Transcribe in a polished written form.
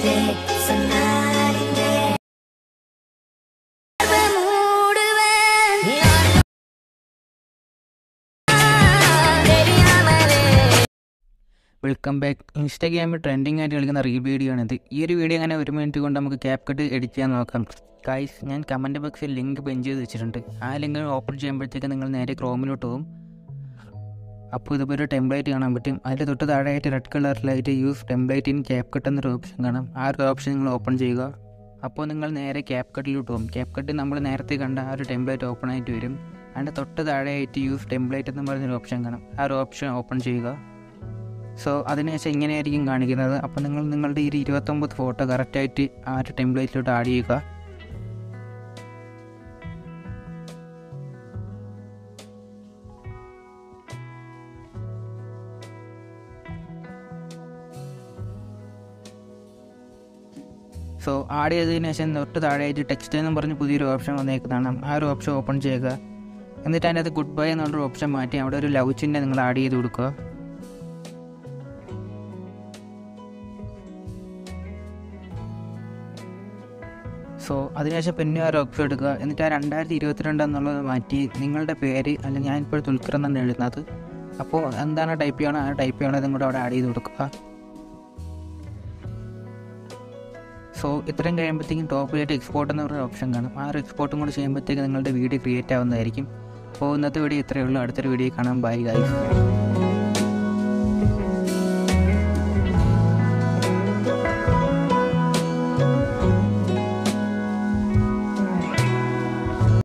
Welcome back. ഇൻസ്റ്റാഗ്രാമിൽ trending ആയിട്ട് കളിക്കുന്ന റീൽ വീഡിയോ ആണിത്. ഈ ഒരു വീഡിയോ അങ്ങനെ 1 മിനിറ്റ് കൊണ്ട് നമുക്ക് ക്യാപ് കട്ട് എഡിറ്റ് ചെയ്യാൻ നോക്കാം. ഗൈസ്, ഞാൻ കമൻറ്റ് ബോക്സിൽ ലിങ്ക് പെൻ ചെയ്ത് വെച്ചിട്ടുണ്ട്. ആ ലിങ്ക് ഓപ്പൺ ചെയ്യുമ്പോഴത്തേക്ക് നിങ്ങൾ നേരെ ക്രോമിലോട്ട് പോകും. അപ്പോൾ ഇതുപോലെ ഒരു ടെംപ്ലേറ്റ് കാണാൻ പറ്റും. അതിൻ്റെ തൊട്ട് താഴെയായിട്ട് റെഡ് കളറിലായിട്ട് use template in CapCut എന്നൊരു ഓപ്ഷൻ കാണാം. ആ ഒരു ഓപ്ഷൻ നിങ്ങൾ ഓപ്പൺ ചെയ്യുക. അപ്പോൾ നിങ്ങൾ നേരെ ക്യാപ് കട്ടിലോട്ട് പോകും. ക്യാപ് കട്ട് നമ്മൾ നേരത്തെ കണ്ട ആ ഒരു ടെംപ്ലേറ്റ് ഓപ്പൺ ആയിട്ട് വരും. അതിൻ്റെ തൊട്ട് താഴെയായിട്ട് യൂസ് ടെംപ്ലേറ്റ് എന്ന് പറഞ്ഞൊരു ഓപ്ഷൻ കാണാം. ആ ഒരു ഓപ്ഷൻ ഓപ്പൺ ചെയ്യുക. സോ അതിനുശേഷം ഇങ്ങനെയായിരിക്കും കാണിക്കുന്നത്. അപ്പോൾ നിങ്ങൾ നിങ്ങളുടെ ഈ 29 ഫോട്ടോ കറക്റ്റായിട്ട് ആ ഒരു ടെംപ്ലേറ്റിലോട്ട് ആഡ് ചെയ്യുക. സോ ആഡ് ചെയ്തതിന് ശേഷം തൊട്ട് താഴെയായിട്ട് ടെക്സ്റ്റ് എന്ന് പറഞ്ഞ് പുതിയൊരു ഓപ്ഷൻ വന്നേക്കുന്നതാണ്. ആ ഒരു ഓപ്ഷൻ ഓപ്പൺ ചെയ്യുക. എന്നിട്ട് അതിൻ്റെ അത് ഗുഡ് ബൈ എന്നുള്ളൊരു ഓപ്ഷൻ മാറ്റി അവിടെ ഒരു ലവ് ചിഹ്നം നിങ്ങൾ ആഡ് ചെയ്ത് കൊടുക്കുക. സോ അതിനുശേഷം പിന്നെ ഒരു ഓപ്ഷൻ എടുക്കുക. എന്നിട്ട് ആ 2022 എന്നുള്ളത് മാറ്റി നിങ്ങളുടെ പേര്, അല്ലെങ്കിൽ ഞാനിപ്പോൾ തുൽക്കർ എന്നാണ് എഴുതുന്നത്. അപ്പോൾ എന്താണ് ടൈപ്പ് ചെയ്യണം, ആ ടൈപ്പ് ചെയ്യണത് നിങ്ങളുടെ അവിടെ ആഡ് ചെയ്ത് കൊടുക്കുക. സോ ഇത്രയും കഴിയുമ്പോഴത്തേക്കും ടോപ്പിലായിട്ട് എക്സ്പോർട്ട് എന്ന് പറഞ്ഞ ഓപ്ഷൻ കാണും. ആ ഒരു എക്സ്പോർട്ടും കൂടി ചെയ്യുമ്പോഴത്തേക്ക് നിങ്ങളുടെ വീഡിയോ ക്രിയേറ്റ് ആവുന്നതായിരിക്കും. അപ്പോൾ ഇന്നത്തെ വീഡിയോ ഇത്രയേ ഉള്ളൂ. അടുത്തൊരു വീഡിയോ കാണാം. Bye guys.